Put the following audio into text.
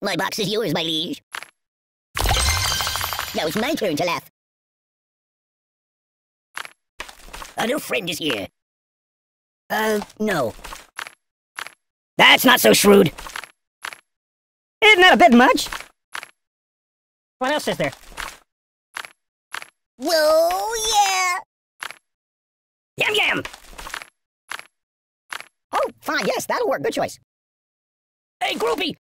My box is yours, my liege. Now it's my turn to laugh. A new friend is here. No. That's not so shrewd. Isn't that a bit much? What else is there? Whoa, yeah! Yum yum! Oh, fine, yes, that'll work. Good choice. Hey, groupie!